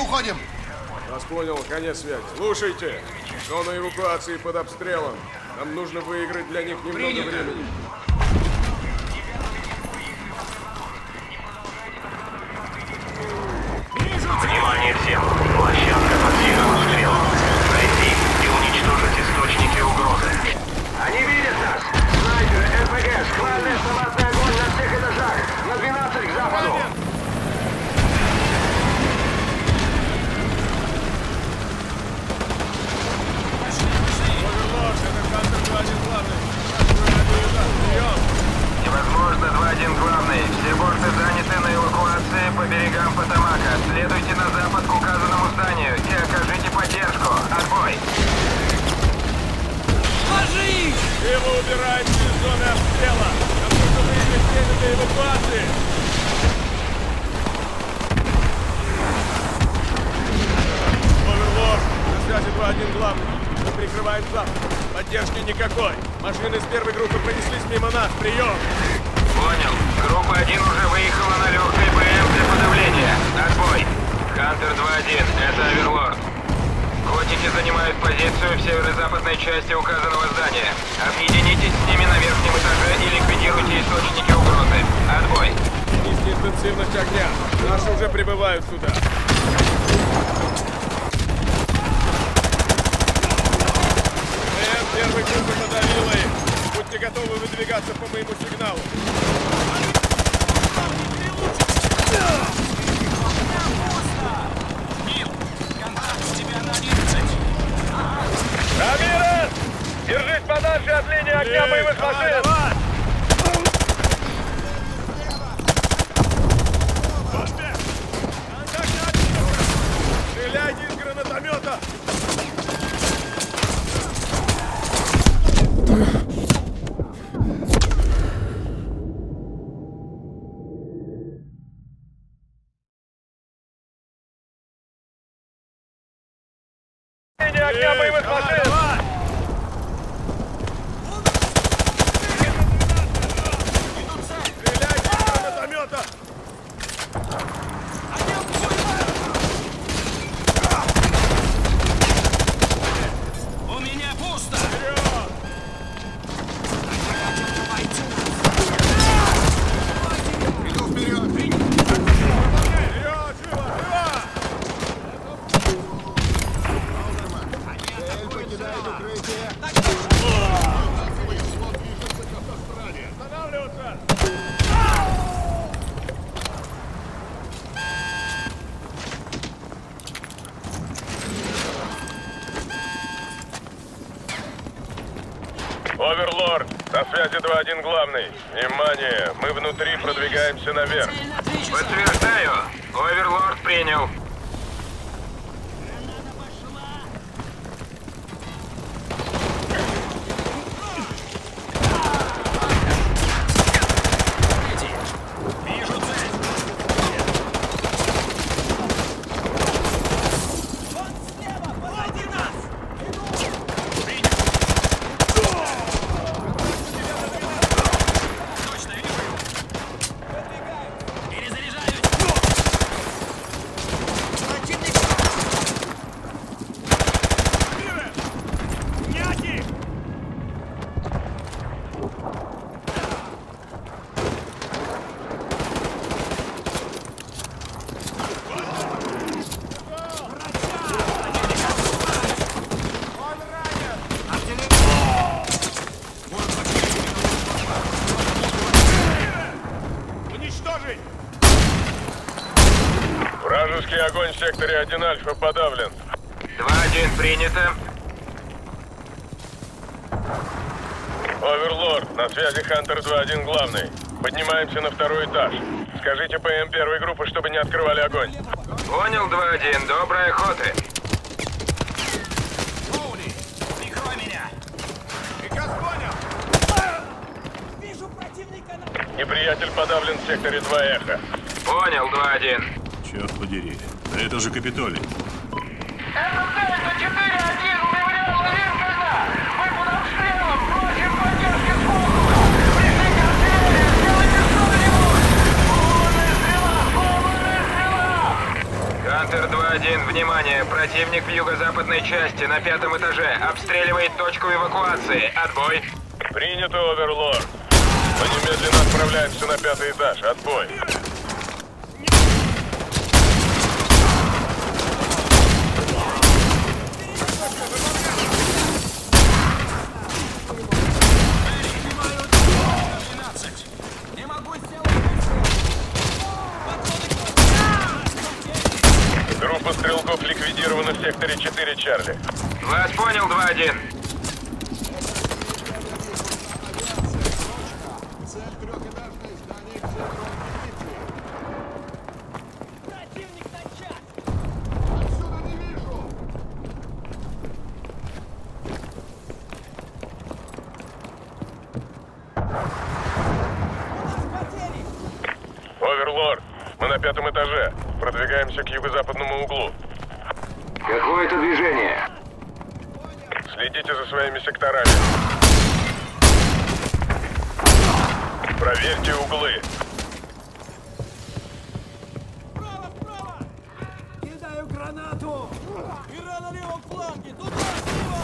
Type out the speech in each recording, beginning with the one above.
уходим! Вас понял, конец связи. Слушайте, зона эвакуации под обстрелом. Нам нужно выиграть для них немного времени. Внимание всем! Площадка под сильным обстрелом. Найти и уничтожить источники угрозы. Они видят нас! Снайперы, РПГ, шквальный автоматный огонь на всех этажах! На 12 к западу! Невозможно, 2-1 главный. Все борты заняты на эвакуации по берегам Потамака. Следуйте на запад к указанному зданию и окажите поддержку. Отбой! Ложи их! Его убирайте из зоны обстрела! Нам нужно выиграть время для эвакуации! Оверлорд! На связи 2-1 главный. Мы прикрываем запад. Поддержки никакой. Машины из первой группы пронеслись мимо нас. Прием! Понял. Группа 1 уже выехала на легкой БМ для подавления. Отбой! Хантер 2-1. Это Оверлорд. Котики занимают позицию в северо-западной части указанного здания. Объединитесь с ними на верхнем этаже и ликвидируйте источники угрозы. Отбой! Низкая интенсивность огня. Наши уже прибывают сюда. БМ первой группы подавила их. Будьте готовы выдвигаться по моему сигналу. Рамирес! Держись подальше от линии огня боевых машин! Стреляйте из гранатомета! Линия огня боевых машин! Стреляйте из гранатомета! У меня пусто! Вперед! Иду вперед! Вперед! Живо! Живо! Цель покидает укрытие! Останавливаться! Оверлорд, на связи 2-1 главный. Внимание, мы внутри продвигаемся наверх. Подтверждаю. Оверлорд принял. Вижу цель! Он слева! Позади нас! Точно, вижу! Перезаряжаю! Противник! Няки! Уничтожить! Вражеский огонь в секторе 1 Альфа подавлен. 2-1 принято. Оверлорд, на связи Хантер 2-1 главный. Поднимаемся на второй этаж. Скажите ПМ первой группы, чтобы не открывали огонь. Понял, 2-1. Доброй охоты. Коули! Прикрой меня! Приказ понял. Вижу противника на... Неприятель подавлен в секторе 2 Эхо. Понял, 2-1. Черт подери, да это же Капитолий. Это Дельта 4-1! Мемориал Линкольна! Мы под обстрелом! Просим поддержки сбоку! Пришлите артиллерию! Сделайте что-нибудь! Полная стрела! Полная стрела! Хантер 2-1, Противник в юго-западной части, на 5-м этаже. Обстреливает точку эвакуации. Отбой. Принято, Оверлорд. Мы немедленно отправляемся на 5-й этаж. Отбой. Не могу сделать выстрел! Группа стрелков ликвидирована в секторе 4, Чарли. Вас понял, 2-1. Цель трехэтажное здание к центру позиции. Противник на час! Отсюда не вижу! Потери! Оверлорд, мы на 5-м этаже. Продвигаемся к юго-западному углу. Какое-то движение. Следите за своими секторами. Проверьте углы. Справа, справа! Кидаю гранату! Ира на левом фланге! Туда, слева!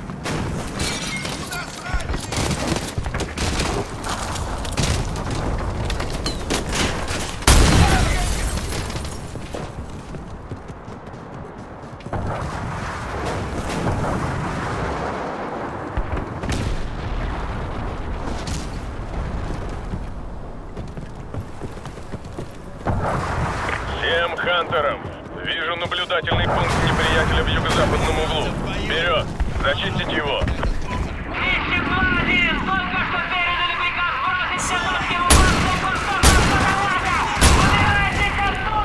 Туда, сзади! Всем Хантерам. Вижу наблюдательный пункт неприятеля в юго-западном углу. Вперед! Зачистить его! 202-1, только что передали приказ бросить все точки эвакуации курсорного автомата! Убирайтесь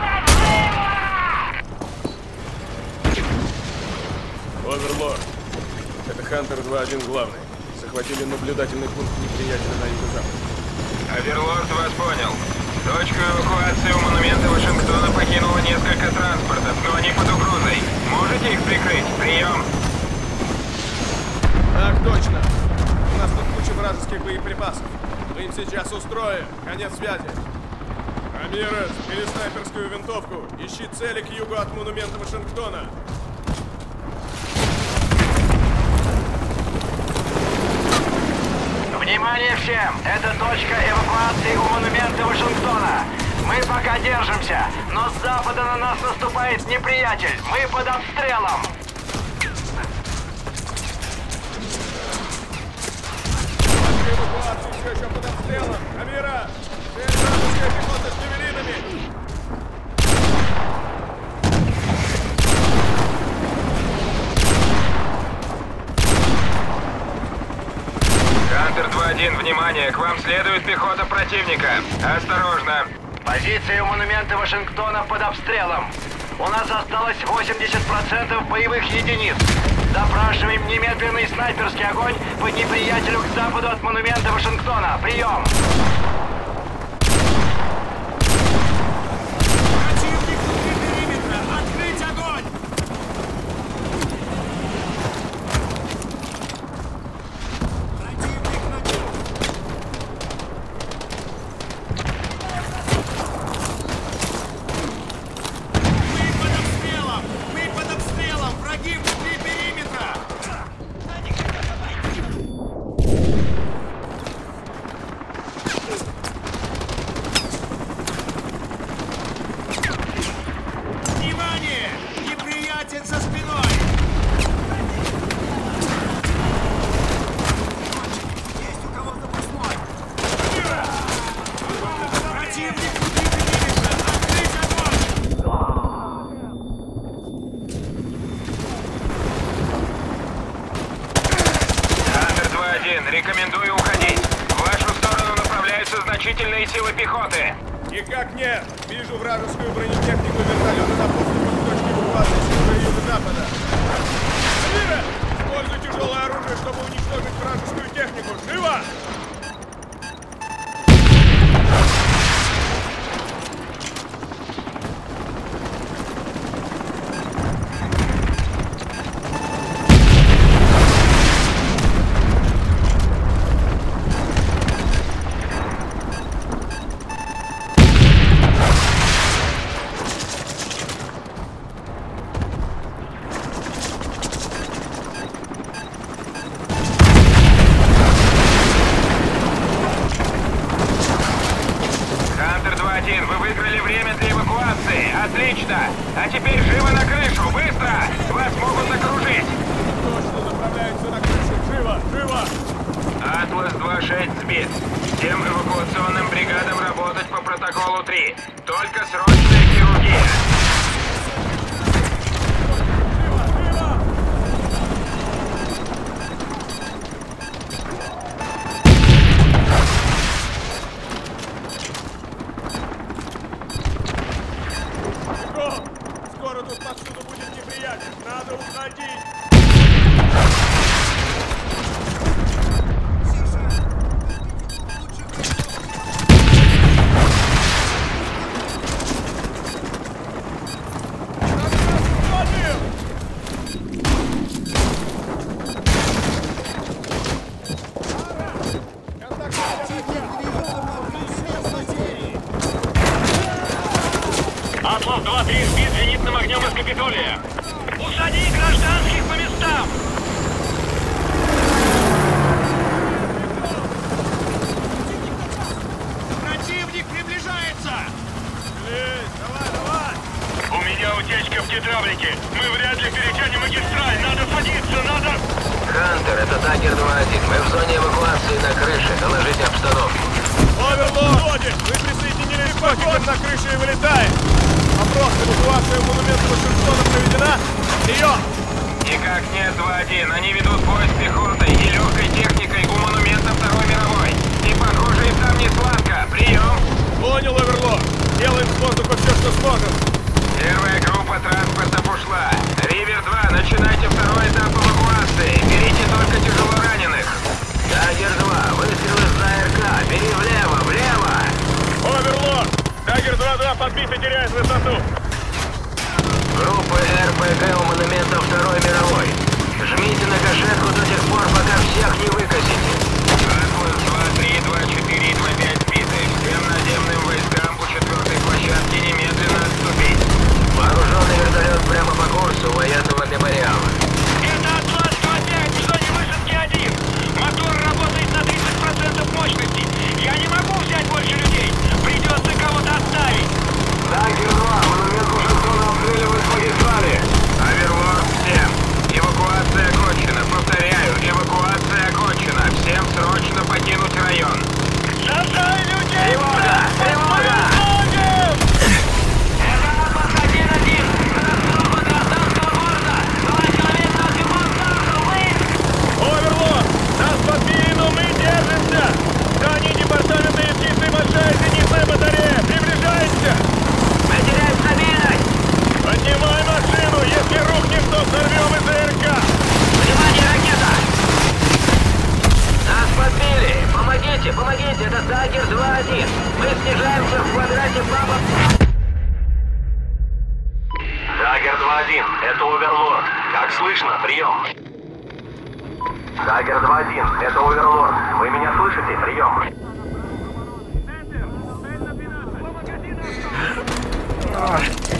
оттуда, живо! Оверлорд. Это Хантер 2-1 главный. Захватили наблюдательный пункт неприятеля на юго-западе. Оверлорд вас понял. Точку эвакуации у монумента Вашингтона покинуло несколько транспортов, но они под угрозой. Можете их прикрыть? Прием! Так точно. У нас тут куча вражеских боеприпасов. Мы им сейчас устроим. Конец связи. Рамирес, бери снайперскую винтовку. Ищи цели к югу от монумента Вашингтона. Внимание всем! Это точка эвакуации у монумента Вашингтона. Мы пока держимся, но с запада на нас наступает неприятель. Мы под обстрелом. Эвакуация все еще под обстрелом. Амира! Цель вражеская пехота с джавелинами! Хантер 2-1, внимание! К вам следует пехота противника. Осторожно! Позиция у монумента Вашингтона под обстрелом. У нас осталось 80% боевых единиц. Запрашиваем немедленный снайперский огонь по неприятелю к западу от монумента Вашингтона. Прием! Противник внутри периметра! Открыть огонь! Противник на чур! Мы под обстрелом! Мы под обстрелом! Враги внутри периметра! Внимание! Неприятель за спиной! Есть у кого запасной! Противник внутри периметра! Открыть огонь! Хантер 2-1, рекомендую уходить. В вашу сторону направляются значительные силы пехоты. Никак нет! Вижу вражескую бронетехнику вертолета на подступах к точке эвакуации с юга и юго-запада. Амира! Используй тяжелое оружие, чтобы уничтожить вражескую технику. Живо! Отлично! А теперь живо на крышу! Быстро! Вас могут окружить! Точно направляются на крышу! Живо! Живо! Атлас 2-6 сбит. Всем эвакуационным бригадам работать по протоколу 3. Только срочная хирургия. Скоро тут повсюду будет неприятель. Надо уходить. Атлас 2-3 сбит зенитным огнем из Капитолия. Усади гражданских по местам! Противник приближается! Давай, давай! У меня утечка в гидравлике. Мы вряд ли перетянем магистраль. Надо садиться, надо... Хантер, это Даггер 2-1. Мы в зоне эвакуации на крыше. Доложите обстановку. Оверлорд! Вы присоединились к теперь на крыше и вылетаем! Вопрос, эвакуация монумента Вашингтона проведена? Прием! Никак нет, 2-1. Они ведут бой с пехотой и легкой техникой у монумента Второй мировой. И, похоже, им там не сладко. Прием! Понял, Оверлорд! Делаем с воздуха все, что сможем! Первая группа транспортов ушла. Ривер-2, начинайте второй этап эвакуации. Берите только тяжело раненых. Даггер 2, выстрел из АРК. Бери влево, влево! Оверлорд! Даггер 2-2 подбит и теряет высоту. Группа РПГ у монумента Второй мировой. Жмите на гашетку до тех пор, пока всех не выкосите. Атлас 2-3, 2-4 и 2-5 сбиты. Всем наземным войскам у 4-й площадки немедленно отступить. Вооруженный вертолет прямо по курсу военного мемориала. Это Атлас 2-5, в зоне высадки 1. Мотор работает на 30% мощности. Я не могу взять больше людей. Придется кого-то оставить. Даггер 2, монумент Вашингтона обстреливают с магистрали. Оверлорд всем. Эвакуация окончена. Повторяю, эвакуация окончена. Всем срочно покинуть район. Сажай людей! Тревога! Тревога! Это Атлас 1-1. Катастрофа гражданского города. 2 человека отбивают Тарху. Вы... Оверлорд! Нас подбили, но мы держимся! Здание департамента юстиции, большая зенитная батарея! Приближаемся! Мы теряем стабильность! Поднимай машину! Если рухнет, то взорвем из АРК! Внимание, ракета! Нас подбили! Помогите, помогите! Это Даггер 2-1. Мы снижаемся в квадрате папа. Даггер 2-1. Это Оверлорд. Как слышно? Прием. Даггер 2-1. Это Оверлорд. Вы меня слышите? Прием.